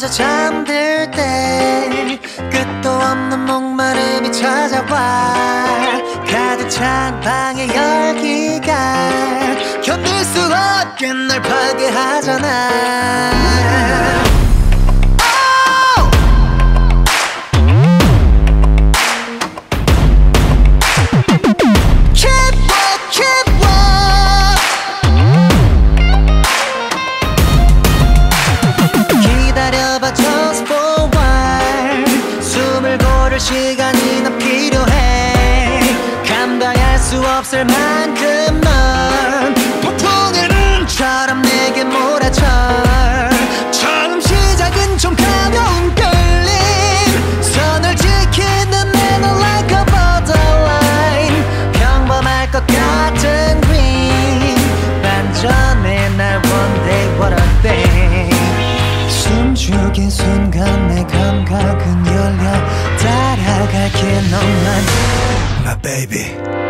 먼저 잠들 때 끝도 없는 목마름이 찾아와 가득 찬 방의 열기가 견딜 수 없게 날 파괴하잖아. 시간이 난 필요해. 감당할 수 없을 만큼 넌 폭풍처럼 내게 몰아쳐. 처음 시작은 좀 가벼운 끌림 선을 지키는 내는 like a borderline 평범할 것 같은 green 반전의 날 one day what a thing. 숨죽인 순간 내 감각은 열려 따라갈게 너만 My baby